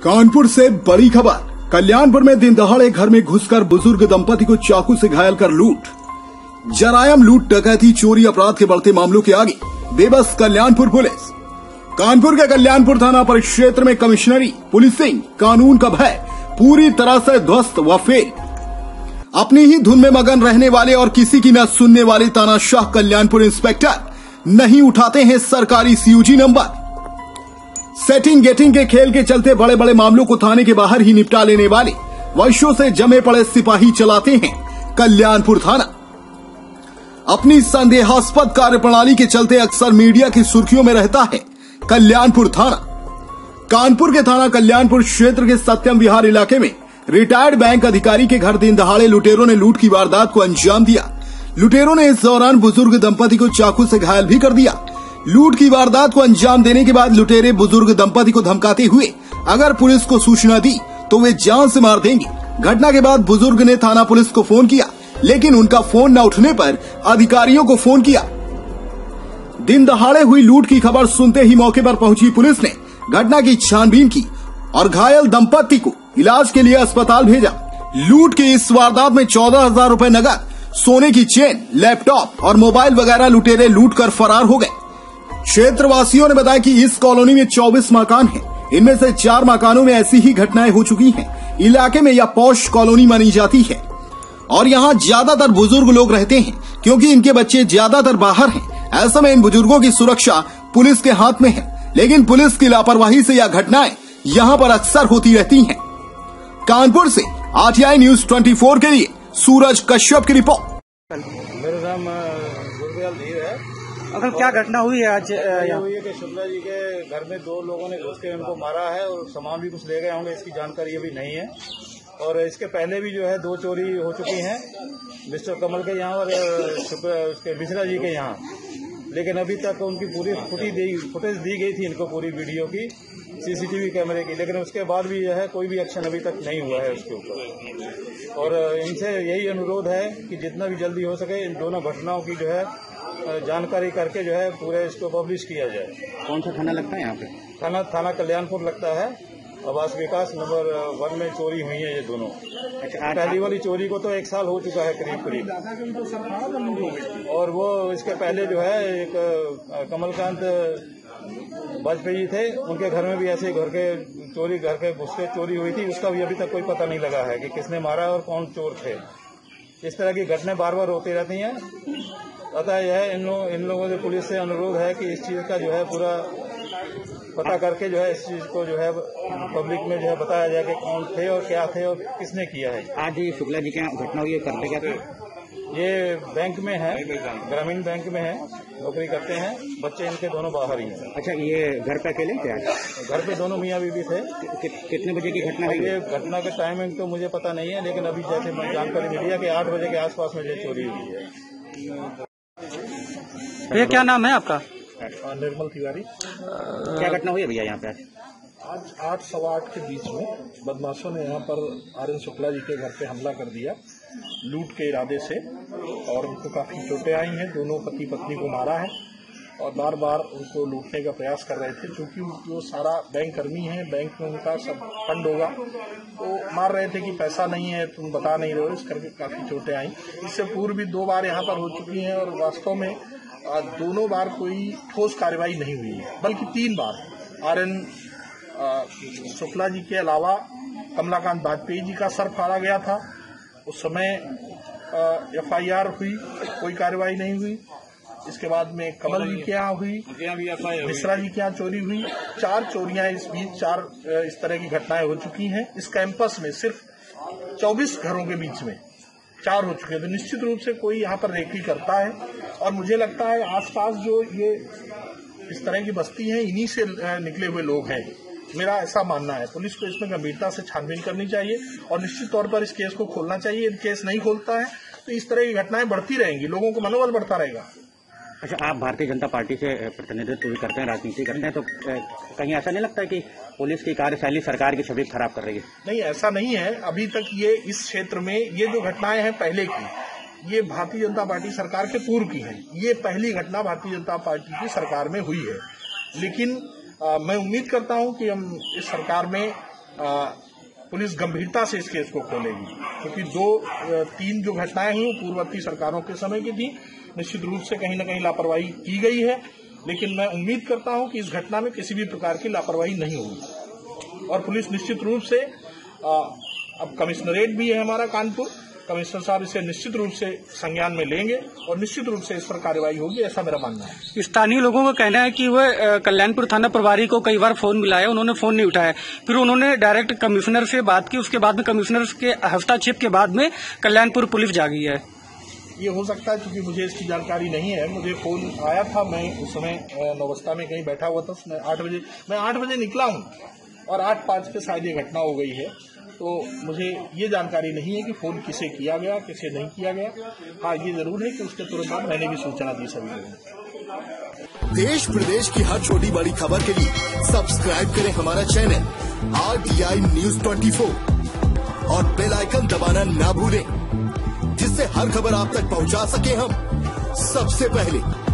कानपुर से बड़ी खबर। कल्याणपुर में दिन दहाड़े घर में घुसकर बुजुर्ग दंपति को चाकू से घायल कर लूट। जरायम लूट, डकैती, चोरी अपराध के बढ़ते मामलों के आगे बेबस कल्याणपुर पुलिस। कानपुर के कल्याणपुर थाना परिक्षेत्र में कमिश्नरी, पुलिसिंग, कानून का भय पूरी तरह से ध्वस्त व फेल। अपनी ही धुन में मगन रहने वाले और किसी की न सुनने वाले तानाशाह कल्याणपुर इंस्पेक्टर नहीं उठाते हैं सरकारी सीयूजी नंबर। सेटिंग गेटिंग के खेल के चलते बड़े बड़े मामलों को थाने के बाहर ही निपटा लेने वाले वर्षों से जमे पड़े सिपाही चलाते हैं कल्याणपुर थाना। अपनी संदेहास्पद कार्यप्रणाली के चलते अक्सर मीडिया की सुर्खियों में रहता है कल्याणपुर थाना। कानपुर के थाना कल्याणपुर क्षेत्र के सत्यम विहार इलाके में रिटायर्ड बैंक अधिकारी के घर दिन दहाड़े लुटेरों ने लूट की वारदात को अंजाम दिया। लुटेरों ने इस दौरान बुजुर्ग दंपति को चाकू से घायल भी कर दिया। लूट की वारदात को अंजाम देने के बाद लुटेरे बुजुर्ग दंपति को धमकाते हुए अगर पुलिस को सूचना दी तो वे जान से मार देंगे। घटना के बाद बुजुर्ग ने थाना पुलिस को फोन किया, लेकिन उनका फोन न उठने पर अधिकारियों को फोन किया। दिन दहाड़े हुई लूट की खबर सुनते ही मौके पर पहुंची पुलिस ने घटना की छानबीन की और घायल दंपति को इलाज के लिए अस्पताल भेजा। लूट की इस वारदात में 14,000 रुपए नगद, सोने की चेन, लैपटॉप और मोबाइल वगैरह लुटेरे लूट कर फरार हो गए। क्षेत्रवासियों ने बताया कि इस कॉलोनी में 24 मकान हैं। इनमें से 4 मकानों में ऐसी ही घटनाएं हो चुकी हैं। इलाके में यह पॉश कॉलोनी मानी जाती है और यहाँ ज्यादातर बुजुर्ग लोग रहते हैं क्योंकि इनके बच्चे ज्यादातर बाहर हैं। ऐसे में इन बुजुर्गों की सुरक्षा पुलिस के हाथ में है, लेकिन पुलिस की लापरवाही से यह घटनाएं यहाँ पर अक्सर होती रहती हैं। कानपुर से RTI न्यूज 24 के लिए सूरज कश्यप की रिपोर्ट। मेरा नाम गुरदयाल धीर है। अगर क्या घटना हुई है आज यहाँ हुई है कि शुक्ला जी के घर में 2 लोगों ने घुस के उनको मारा है और सामान भी कुछ ले गए होंगे, इसकी जानकारी अभी नहीं है। और इसके पहले भी जो है 2 चोरी हो चुकी हैं मिस्टर कमल के यहाँ और उसके मिश्रा जी के यहाँ, लेकिन अभी तक उनकी पूरी फुटेज दी गई थी इनको, पूरी वीडियो की, CCTV कैमरे की, लेकिन उसके बाद भी जो है कोई भी एक्शन अभी तक नहीं हुआ है उसके ऊपर। और इनसे यही अनुरोध है कि जितना भी जल्दी हो सके इन दोनों घटनाओं की जो है जानकारी करके जो है पूरे इसको पब्लिश किया जाए। कौन सा थाना लगता है यहाँ पे? थाना कल्याणपुर लगता है। आवास विकास नंबर 1 में चोरी हुई है ये दोनों। अच्छा, पहली वाली चोरी को तो 1 साल हो चुका है करीब। और वो इसके पहले जो है एक कमलकांत वाजपेयी थे, उनके घर में भी ऐसे घर के घुस के चोरी हुई थी। उसका भी अभी तक कोई पता नहीं लगा है कि किसने मारा और कौन चोर थे। इस तरह की घटनाएं बार बार होती रहती हैं। अतः यह इन लोगों से पुलिस से अनुरोध है कि इस चीज का जो है पूरा पता करके जो है इस चीज को जो है पब्लिक में जो है बताया जाए कि कौन थे और क्या थे और किसने किया है। आज ये शुक्ला जी की घटना हुई है, करते क्या थे? ये बैंक में है, ग्रामीण बैंक में है, नौकरी करते हैं। बच्चे इनके दोनों बाहर ही हैं। अच्छा, ये घर पे अकेले थे? घर पे दोनों मियाँ बीवी थे। कितने बजे की घटना है? ये घटना का टाइमिंग तो मुझे पता नहीं है, लेकिन अभी जैसे मैं जानकारी मिली है कि 8 बजे के आसपास में ये चोरी हुई है। भैया क्या नाम है आपका? निर्मल तिवारी। क्या घटना हुई है भैया यहाँ पे आज 8 सवा 8 के बीच में बदमाशों ने यहाँ पर RN शुक्ला जी के घर पे हमला कर दिया लूट के इरादे से, और उनको काफी चोटें आई हैं। दोनों पति पत्नी को मारा है और बार बार उनको लूटने का प्रयास कर रहे थे। चूंकि वो सारा बैंक कर्मी है, बैंक में उनका सब फंड होगा, तो मार रहे थे कि पैसा नहीं है, तुम बता नहीं रहे हो, इस करके काफी चोटें आई। इससे पूर्व भी 2 बार यहाँ पर हो चुकी हैं और वास्तव में दोनों बार कोई ठोस कार्रवाई नहीं हुई है, बल्कि 3 बार RN शुक्ला जी के अलावा कमलाकांत वाजपेयी जी का सर फाड़ा गया था। उस समय FIR हुई, कोई कार्रवाई नहीं हुई। इसके बाद में कमल जी के यहाँ हुई, मिश्रा जी के यहाँ चोरी हुई। 4 चोरियां इस बीच, 4 इस तरह की घटनाएं हो चुकी हैं। इस कैंपस में सिर्फ 24 घरों के बीच में 4 हो चुके हैं। तो निश्चित रूप से कोई यहाँ पर रेकी करता है और मुझे लगता है आसपास जो ये इस तरह की बस्ती है, इन्हीं से निकले हुए लोग हैं। मेरा ऐसा मानना है। पुलिस को इसमें गंभीरता से छानबीन करनी चाहिए और निश्चित तौर पर इस केस को खोलना चाहिए। यदि केस नहीं खोलता है तो इस तरह की घटनाएं बढ़ती रहेंगी, लोगों को मनोबल बढ़ता रहेगा। अच्छा, आप भारतीय जनता पार्टी से प्रतिनिधित्व भी करते हैं, राजनीति करते हैं, तो कहीं ऐसा नहीं लगता है कि पुलिस की कार्यशैली सरकार की छवि खराब कर रही है? नहीं, ऐसा नहीं है। अभी तक ये इस क्षेत्र में ये जो घटनाएं हैं पहले की, ये भारतीय जनता पार्टी सरकार के पूर्व की है। ये पहली घटना भारतीय जनता पार्टी की सरकार में हुई है। लेकिन मैं उम्मीद करता हूं कि हम इस सरकार में पुलिस गंभीरता से इस केस को खोलेगी, क्योंकि 3 जो घटनाएं हुई पूर्ववर्ती सरकारों के समय की थी। निश्चित रूप से कहीं न कहीं लापरवाही की गई है, लेकिन मैं उम्मीद करता हूं कि इस घटना में किसी भी प्रकार की लापरवाही नहीं होगी और पुलिस निश्चित रूप से अब कमिश्नरेट भी है हमारा कानपुर, कमिश्नर साहब इसे निश्चित रूप से संज्ञान में लेंगे और निश्चित रूप से इस पर कार्रवाई होगी, ऐसा मेरा मानना है। स्थानीय लोगों का कहना है कि वह कल्याणपुर थाना प्रभारी को कई बार फोन मिलाया, उन्होंने फोन नहीं उठाया, फिर उन्होंने डायरेक्ट कमिश्नर से बात की, उसके बाद में कमिश्नर के हस्तक्षेप के बाद में कल्याणपुर पुलिस जागी है। ये हो सकता है, क्योंकि मुझे इसकी जानकारी नहीं है। मुझे फोन आया था, मैं उस समय नौबस्ता में कहीं बैठा हुआ था। मैं 8 बजे निकला हूँ और 8:05 पे शायद ये घटना हो गई है, तो मुझे ये जानकारी नहीं है कि फोन किसे किया गया, किसे नहीं किया गया। हाँ, ये जरूर है कि उसके तुरंत बाद मैंने भी सूचना दी सभी लोगों को। देश प्रदेश की हर छोटी बड़ी खबर के लिए सब्सक्राइब करें हमारा चैनल RTI News 24 और बेल आइकन दबाना ना भूलें, जिससे हर खबर आप तक पहुंचा सके हम सबसे पहले।